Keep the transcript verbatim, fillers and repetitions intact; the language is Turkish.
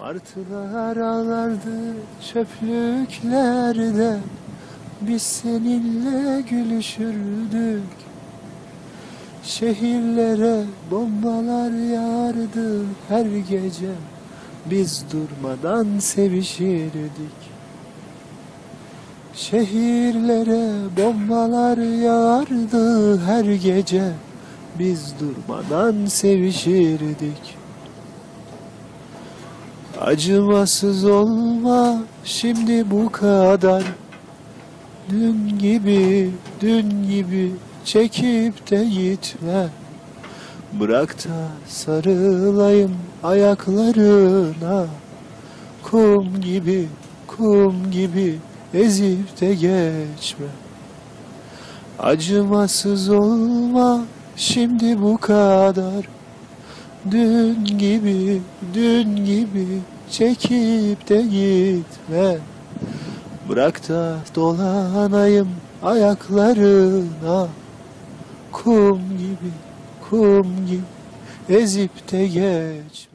Martılar ağlardı çöplüklerde, biz seninle gülüşürdük. Şehirlere bombalar yağardı her gece, biz durmadan sevişirdik. Şehirlere bombalar yağardı her gece, biz durmadan sevişirdik. Acımasız olma şimdi bu kadar, dün gibi, dün gibi çekip de gitme. Bırak da sarılayım ayaklarına, kum gibi, kum gibi ezip de geçme. Acımasız olma şimdi bu kadar, dün gibi, dün gibi çekip de gitme. Bırak da dolanayım ayaklarına, kum gibi, kum gibi ezip de geçme.